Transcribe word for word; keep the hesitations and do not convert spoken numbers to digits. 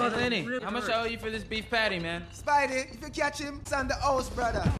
Lenny, how much I owe you for this beef patty, man? Spidey, if you catch him, it's on the house, brother.